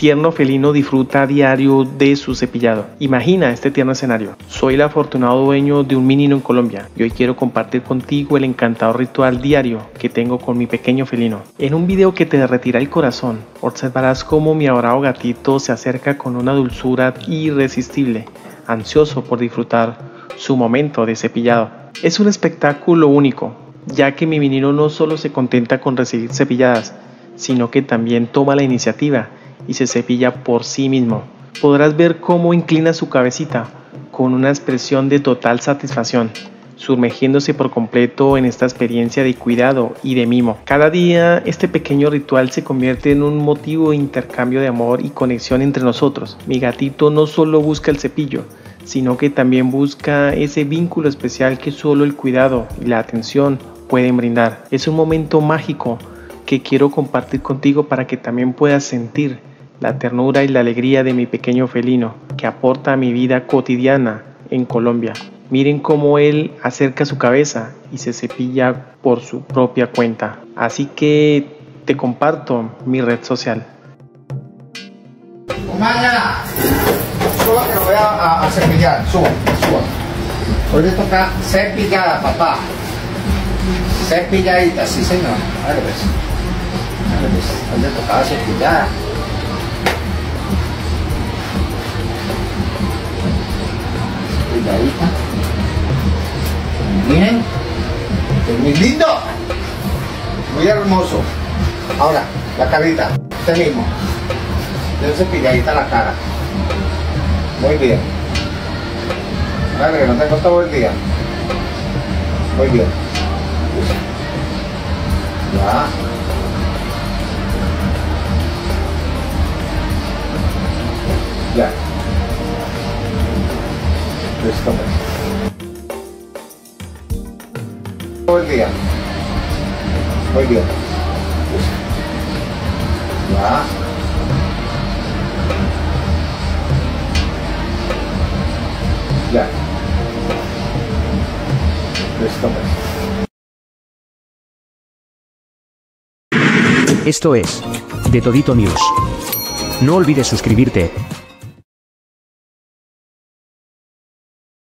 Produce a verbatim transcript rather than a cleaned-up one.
tierno felino disfruta a diario de su cepillado. Imagina este tierno escenario. Soy el afortunado dueño de un menino en Colombia y hoy quiero compartir contigo el encantador ritual diario que tengo con mi pequeño felino. En un video que te derretirá el corazón, observarás cómo mi adorado gatito se acerca con una dulzura irresistible, ansioso por disfrutar su momento de cepillado. Es un espectáculo único, ya que mi menino no solo se contenta con recibir cepilladas, sino que también toma la iniciativa y se cepilla por sí mismo. Podrás ver cómo inclina su cabecita con una expresión de total satisfacción, sumergiéndose por completo en esta experiencia de cuidado y de mimo. Cada día este pequeño ritual se convierte en un motivo de intercambio de amor y conexión entre nosotros. Mi gatito no solo busca el cepillo, sino que también busca ese vínculo especial que solo el cuidado y la atención pueden brindar. Es un momento mágico que quiero compartir contigo para que también puedas sentir la ternura y la alegría de mi pequeño felino que aporta a mi vida cotidiana en Colombia. Miren cómo él acerca su cabeza y se cepilla por su propia cuenta. Así que te comparto mi red social. Mañana, suba que lo voy a, a cepillar, suba, suba. Hoy le toca cepillada, papá. Cepilladita, sí señor. A ver, pues. A ver, pues. Hoy le tocaba cepillada. Cepilladita. Miren, es muy lindo, muy hermoso. Ahora, la carita, usted mismo. Denle cepilladita la cara. Muy bien. A ver, que no tengo todo el día. Muy bien. Ya. Ya. Listo. Todo el día. Muy bien. Ya. Ya. Listo. Esto es De Todito News. No olvides suscribirte,